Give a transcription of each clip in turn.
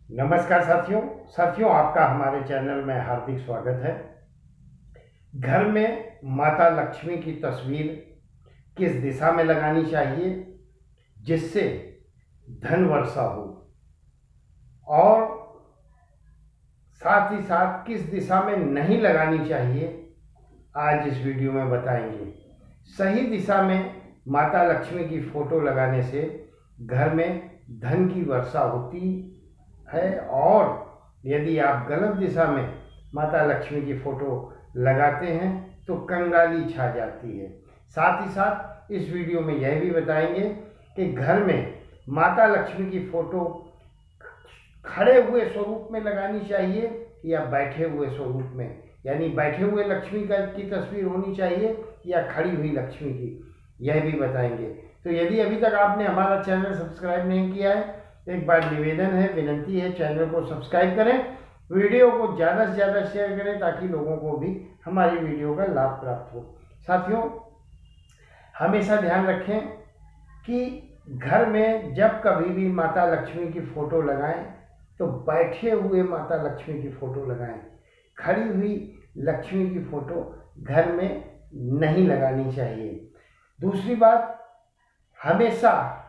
नमस्कार साथियों आपका हमारे चैनल में हार्दिक स्वागत है। घर में माता लक्ष्मी की तस्वीर किस दिशा में लगानी चाहिए जिससे धन वर्षा हो, और साथ ही साथ किस दिशा में नहीं लगानी चाहिए, आज इस वीडियो में बताएंगे। सही दिशा में माता लक्ष्मी की फोटो लगाने से घर में धन की वर्षा होती है, और यदि आप गलत दिशा में माता लक्ष्मी की फोटो लगाते हैं तो कंगाली छा जाती है। साथ ही साथ इस वीडियो में यह भी बताएंगे कि घर में माता लक्ष्मी की फोटो खड़े हुए स्वरूप में लगानी चाहिए या बैठे हुए स्वरूप में, यानी बैठे हुए लक्ष्मी की तस्वीर होनी चाहिए या खड़ी हुई लक्ष्मी की, यह भी बताएंगे। तो यदि अभी तक आपने हमारा चैनल सब्सक्राइब नहीं किया है, एक बार निवेदन है, विनंती है, चैनल को सब्सक्राइब करें, वीडियो को ज़्यादा से ज़्यादा शेयर करें ताकि लोगों को भी हमारी वीडियो का लाभ प्राप्त हो। साथियों, हमेशा ध्यान रखें कि घर में जब कभी भी माता लक्ष्मी की फ़ोटो लगाएं तो बैठे हुए माता लक्ष्मी की फ़ोटो लगाएं। खड़ी हुई लक्ष्मी की फ़ोटो घर में नहीं लगानी चाहिए। दूसरी बात, हमेशा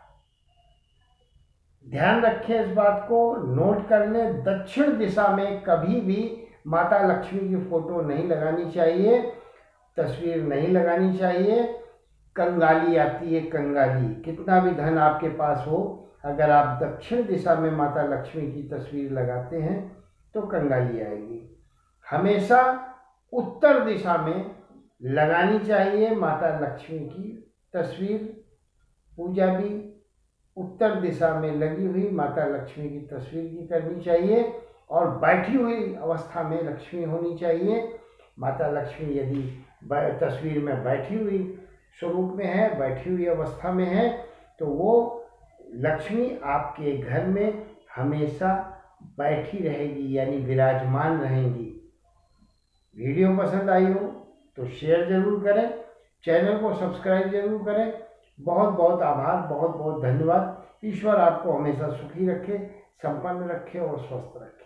ध्यान रखें, इस बात को नोट कर लें, दक्षिण दिशा में कभी भी माता लक्ष्मी की फोटो नहीं लगानी चाहिए, तस्वीर नहीं लगानी चाहिए। कंगाली आती है, कंगाली। कितना भी धन आपके पास हो, अगर आप दक्षिण दिशा में माता लक्ष्मी की तस्वीर लगाते हैं तो कंगाली आएगी। हमेशा उत्तर दिशा में लगानी चाहिए माता लक्ष्मी की तस्वीर। पूजा भी उत्तर दिशा में लगी हुई माता लक्ष्मी की तस्वीर की करनी चाहिए, और बैठी हुई अवस्था में लक्ष्मी होनी चाहिए। माता लक्ष्मी यदि तस्वीर में बैठी हुई स्वरूप में है, बैठी हुई अवस्था में है, तो वो लक्ष्मी आपके घर में हमेशा बैठी रहेगी, यानी विराजमान रहेंगी। वीडियो पसंद आई हो तो शेयर जरूर करें, चैनल को सब्सक्राइब जरूर करें। बहुत बहुत आभार, बहुत बहुत धन्यवाद। ईश्वर आपको हमेशा सुखी रखे, संपन्न रखे और स्वस्थ रखे।